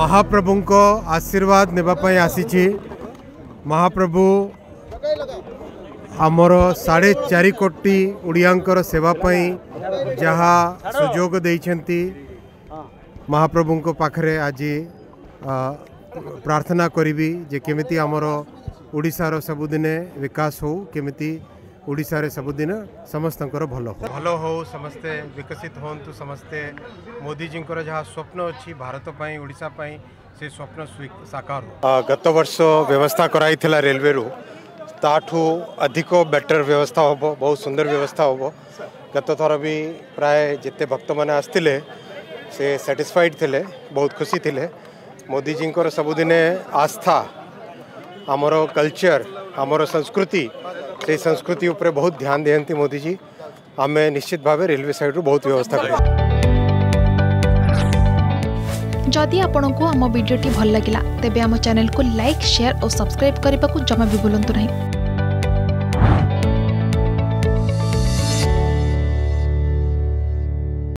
महाप्रभु को आशीर्वाद नेबापाई आसी। महाप्रभु आमर 4.5 कोटी उड़ियांकर सेवापाई जहाँ सुजोग देइछंती महाप्रभु को पाखरे आज प्रार्थना करी जे केमिति आमर ओडिशार सबुदिने विकास हो, केमिति ओडिशा रे सबुदिन समस्तंकर भलो हो, समस्ते विकसित होंतु, समस्ते मोदी जी जहाँ स्वप्न अच्छी भारत पाई ओडिशा पाई से स्वप्न साकार हो। गत वर्ष व्यवस्था कराई थिला रेलवे रू ताठू अधिक बेटर व्यवस्था हो, बहुत सुंदर व्यवस्था हो। गत थर भी प्राय जिते भक्त मैंने आसते से सैटिस्फाइड थिले, बहुत खुशी थिले। मोदी जी सबुदिने आस्था आमर कल्चर आमर संस्कृति से संस्कृति उपरे बहुत ध्यान दियंती मोदी जी। आमे निश्चित भाव रेलवे साइड रू बहुत व्यवस्था करें। जदि आपंक आम भिडी भल लगा तेब आम चैनल को लाइक, शेयर और सब्सक्राइब करने को जमा भी भूलु नहीं।